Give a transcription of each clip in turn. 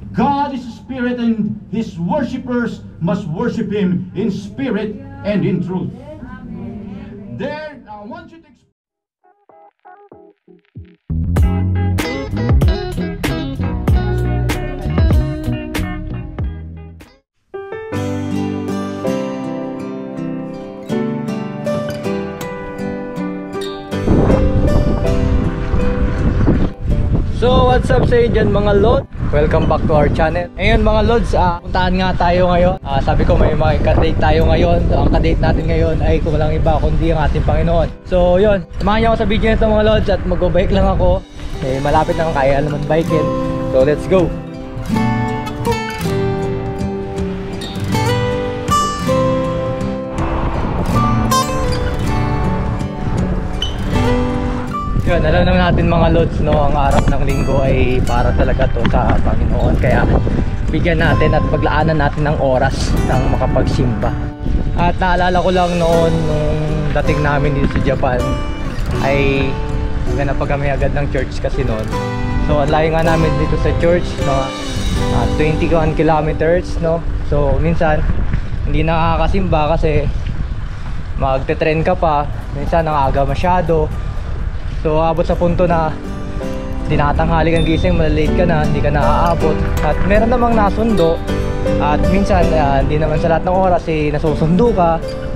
God is a spirit, and His worshipers must worship Him in spirit and in truth. There, I want you to So what's up sa inyo dyan mga Lord? Welcome back to our channel. Ngayon mga Lods, puntahan nga tayo ngayon. Sabi ko may makikadate tayo ngayon. So, ang kadate natin ngayon ay kung walang iba kundi ang ating Panginoon. So yun, samahan niyo ako sa video nito mga Lods. At mag-bike lang ako. Malapit na kaya naman bikin. So let's go. Yun, alam naman natin mga Lods, no, ang araw ng linggo ay para talaga to sa Panginoon. Kaya bigyan natin at paglaanan natin ng oras ng makapagsimba. At naalala ko lang noon nung dating namin dito sa Japan ay ganap pa kami agad ng church kasi noon. So ang layo nga namin dito sa church, no, 21 kilometers, no. So minsan hindi nakakasimba kasi magte-tren ka pa, minsan ang aga masyado. So abot sa punto na tinatanghali kang gising, malalate ka na, hindi ka naaabot. At meron namang nasundo. At minsan hindi naman sa lahat ng oras nasusundo ka.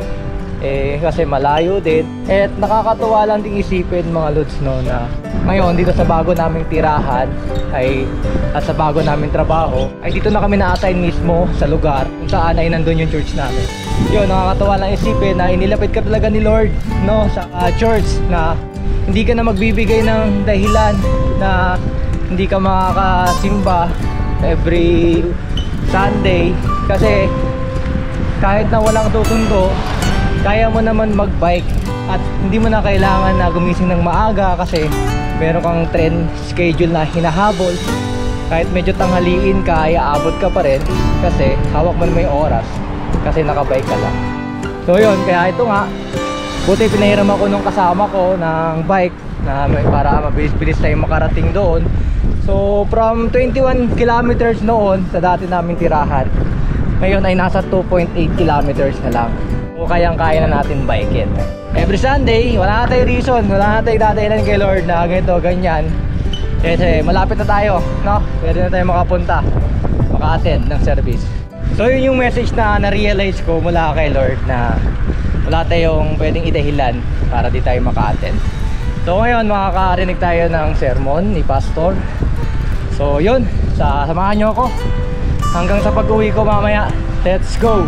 Kasi malayo din. At nakakatuwa lang din isipin mga Lods, no, na ngayon dito sa bago naming tirahan at sa bago naming trabaho ay dito na kami na-assign mismo sa lugar kung saan ay nandun yung church namin. Yun, nakakatuwa lang isipin na inilapit ka talaga ni Lord, no, sa church na hindi ka na magbibigay ng dahilan na hindi ka makakasimba every Sunday kasi kahit na walang tutundo, kaya mo naman magbike at hindi mo na kailangan na gumising ng maaga kasi meron kang train schedule na hinahabol. Kahit medyo tanghaliin ka ay aabot ka pa rin kasi hawak mo na may oras kasi nakabike ka lang. So yun, kaya ito nga, buti pinahiram ako nung kasama ko ng bike na para mabilis-bilis tayong makarating doon. So from 21 kilometers noon sa dati naming tirahan, ngayon ay nasa 2.8 kilometers na lang. So kayang-kaya na natin bikin. Every Sunday, wala na tayong reason, wala na tayong dadahilan kay Lord na ganito, ganyan. Kasi malapit na tayo, no? Pwede na tayo makapunta, maka-attend ng service. So yun yung message na na-realize ko mula kay Lord, na wala tayong pwedeng idahilan para di tayo maka-attend. So ngayon makakarinig tayo ng sermon ni Pastor. So yun, samahan nyo ako hanggang sa pag-uwi ko mamaya. Let's go!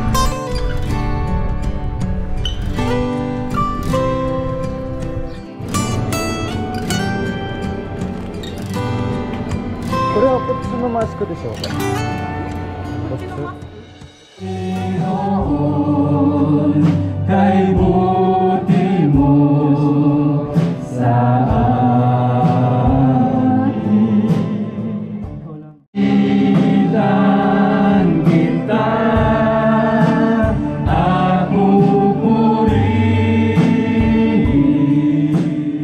Kore wa putsu no mask desho ka? Putsu. Kay buti mo sa akin, ilan kita ako purihin.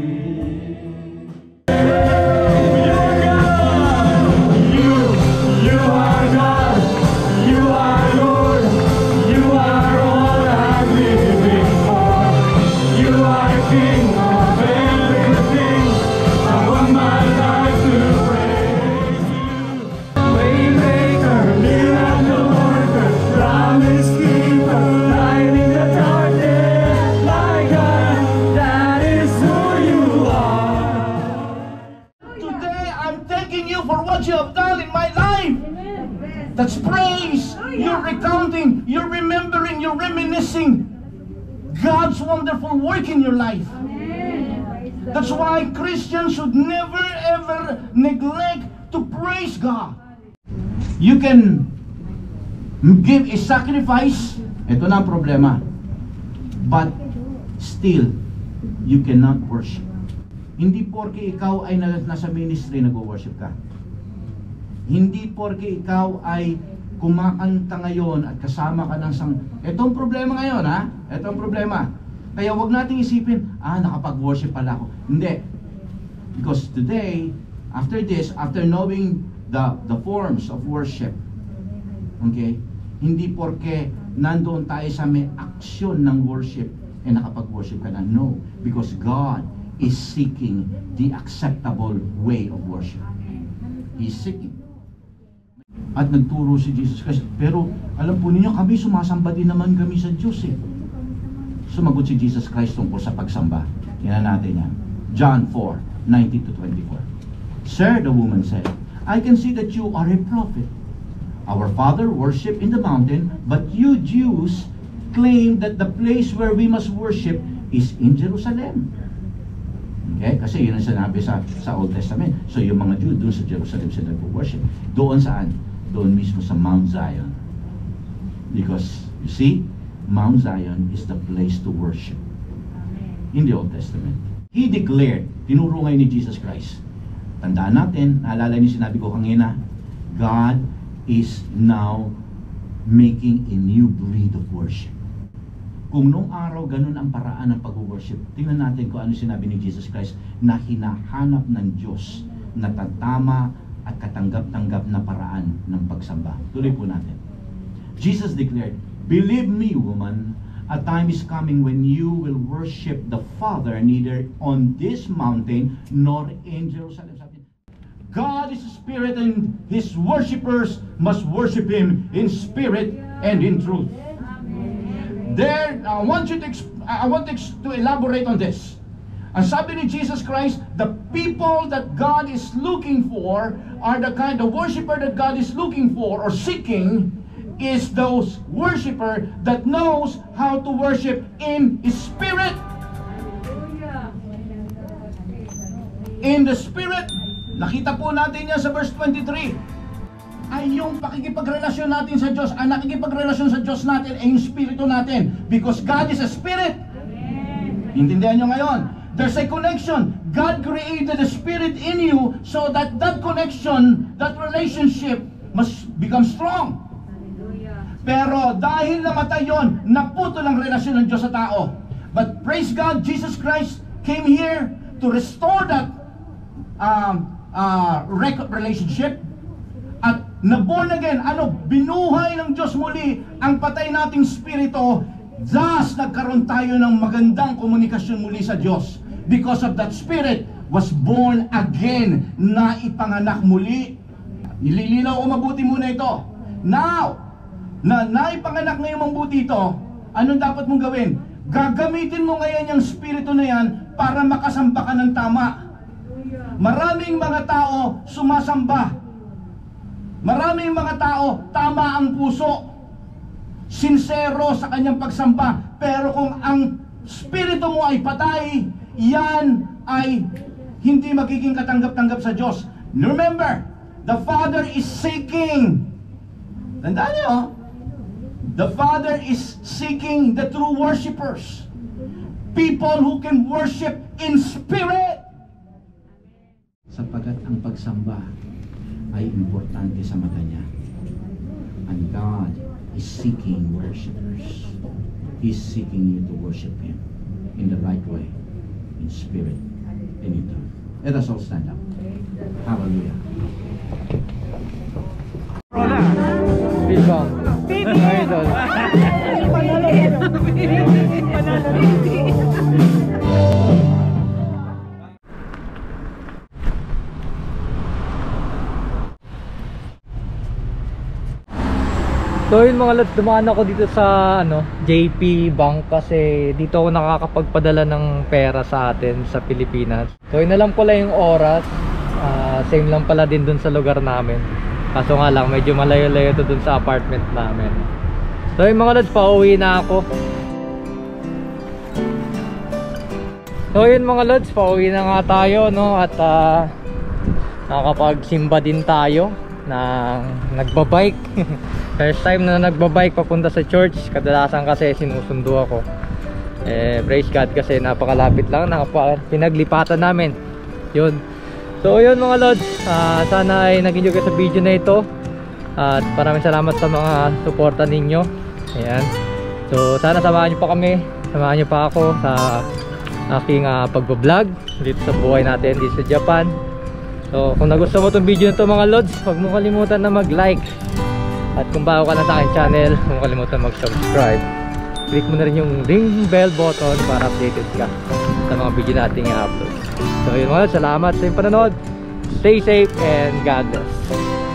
You are God, you are Lord, you are all I live for. You are the King of everything. I want my life to praise you. Waymaker, miracle worker, promise keeper, light in the darkness, my God, that is who you are. Today, I'm thanking you for what you have done in my life. That's praise. You're recounting, you're remembering, you're reminiscing God's wonderful work in your life. That's why Christians should never ever neglect to praise God. You can give a sacrifice. Ito na ang problema. But still, you cannot worship. Hindi porke ikaw ay nasa ministry nag-worship ka. Hindi porke ikaw ay kumakanta ngayon at kasama ka ng Itong problema ngayon, ha? Itong problema. Kaya wag nating isipin, nakapag-worship pala ako. Hindi. Because today, after this, after knowing the forms of worship. Okay? Hindi porke nandoon tayo sa may aksyon ng worship, nakapag-worship ka na. No. Because God is seeking the acceptable way of worship. He's seeking. At nagturo si Jesus Christ. Pero alam po ninyo, kami sumasamba din naman kami sa Diyos eh. Sumagot si Jesus Christ tungkol sa pagsamba. Tingnan natin yan. John 4:19-24. Sir, the woman said, I can see that you are a prophet. Our father worshiped in the mountain, but you Jews claim that the place where we must worship is in Jerusalem. Okay? Kasi yun ang sinabi sa Old Testament. So yung mga Jew doon sa Jerusalem sila nag-worship. Doon saan? Doon mismo sa Mount Zion. Because, you see, Mount Zion is the place to worship. In the Old Testament. He declared, tinuro ngayon ni Jesus Christ. Tandaan natin, naalala niyo sinabi ko kanina, God is now making a new breed of worship. Kung nung araw ganun ang paraan ng pag-worship, tingnan natin kung ano sinabi ni Jesus Christ na hinahanap ng Diyos na tatama at katanggap-tanggap na paraan ng pagsamba. Tuloy po natin. Jesus declared, believe me, woman, a time is coming when you will worship the Father neither on this mountain nor in Jerusalem. God is a spirit and His worshippers must worship Him in spirit and in truth. There, I want to elaborate on this. Ang sabi ni Jesus Christ, the people that God is looking for are the kind of worshiper that God is looking for or seeking is those worshiper that knows how to worship in spirit. In the spirit. Nakita po natin yan sa verse 23. Ay yung pakikipagrelasyon natin sa Diyos, ang nakikipagrelasyon sa Diyos natin ay yung spirito natin. Because God is a spirit. Intindihan nyo ngayon? There's a connection. God created a spirit in you so that that connection, that relationship must become strong. Pero dahil namatay yun, naputo ang relasyon ng Diyos sa tao. But praise God, Jesus Christ came here to restore that relationship. At na-born again, binuhay ng Diyos muli ang patay nating spirito. Thus, nagkaroon tayo ng magandang komunikasyon muli sa Diyos. Because of that spirit was born again, na ipanganak muli. Ililinaw ko mabuti muna ito. Now, na naipanganak ngayong mabuti ito, anong dapat mong gawin? Gagamitin mo ngayon yung spirito na yan para makasamba ka ng tama. Maraming mga tao sumasamba. Maraming mga tao tama ang puso, sincero sa kanyang pagsamba. Pero kung ang spirito mo ay patay, yan ay hindi magiging katanggap-tanggap sa Diyos. Remember, the Father is seeking. Tandaan niyo, the Father is seeking the true worshipers. People who can worship in spirit. Sapagkat ang pagsamba ay importante sa mata niya. And God is seeking worshipers. He's seeking you to worship Him in the right way, in spirit and in truth. Let us all stand up. Hallelujah. Bibang. Idol. So yun mga lods, dumaan ako dito sa JP Bank kasi dito ako nakakapagpadala ng pera sa atin sa Pilipinas. So yun, alam ko lang yung oras, same lang pala din dun sa lugar namin. Kaso nga lang, medyo malayo-layo to dun sa apartment namin. So yun mga lods, pauwi na ako. So yun mga lods, pauwi na nga tayo, no? At nakakapagsimba din tayo na nagbabike. First time na nagbabike papunta sa church. Kadalasan kasi sinusundo ako. Praise God kasi napakalapit lang, pinaglipatan namin. Yun. So yun mga lods, sana ay nag-enjoy kayo sa video na ito. At maraming salamat sa mga suporta ninyo. Ayan. So sana samahan nyo pa kami, samahan nyo pa ako sa aking pagbablog dito sa buhay natin dito sa Japan. So kung nagustuhan mo itong video na to mga lods, huwag mo kalimutan na mag-like. At kung bago ka na sa aking channel, huwag mo kalimutan mag-subscribe. Click mo na rin yung ring bell button para updated ka sa mga video nating i-upload. So yun mga lods, salamat sa iyong panonood. Stay safe and God bless.